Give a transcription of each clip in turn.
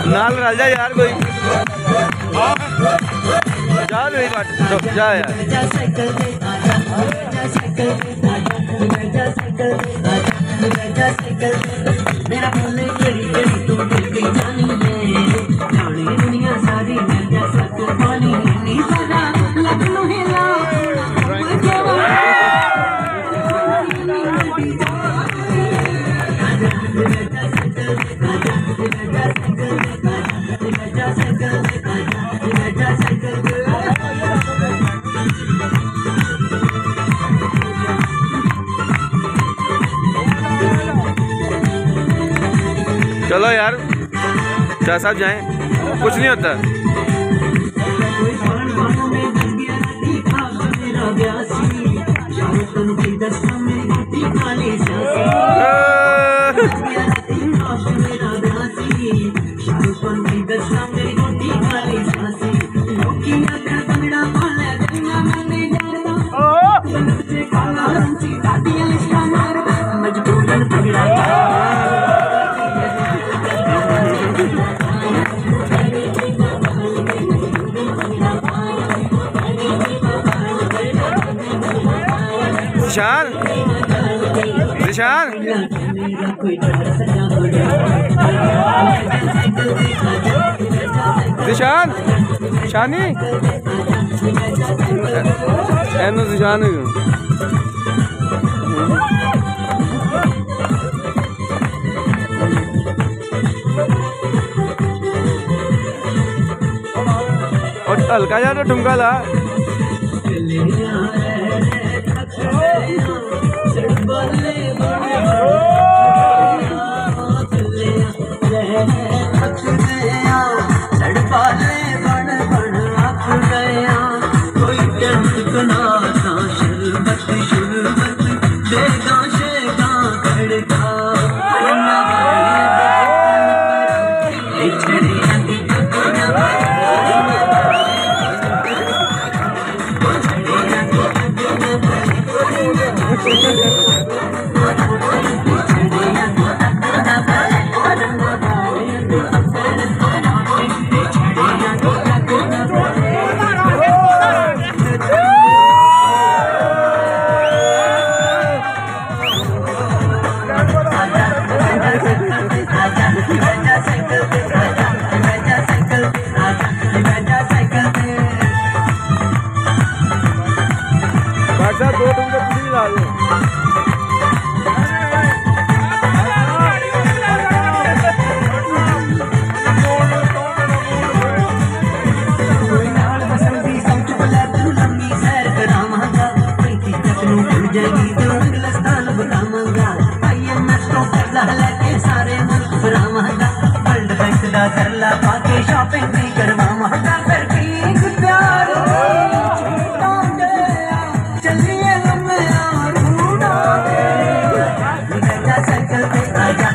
नाल रल जा यार कोई जा नहीं रुक जा यार। मेरा बोले कड़ी कड़ी तू दिल की जानी है जाने दुनिया सारी मैं जैसा तूफानी नहीं सजा लगनो हिला चलो यार शाह साहब जाएं, कुछ नहीं होता। निशान निशान निशान शानी एनो निशान और हल्का जा तो ठुमका ला। दो तुमको पूरी ला दो। शॉपिंग भी करवा फिर प्यार चलिए साइकिल पे आजा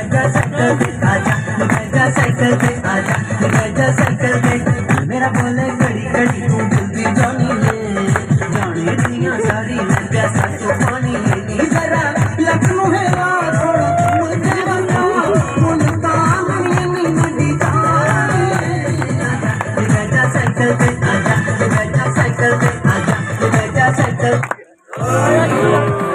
साइकिल पे आजा साइकिल पे मेरा बोले कड़ी कड़ी तू जल्दी जानी ले जाने दुनिया सारी मैं कैसा तूफानी नहीं जरा लगनू है यार मुझे बता मुल्तान नहीं मंडी आजा साइकिल पे आजा साइकिल पे आजा साइकिल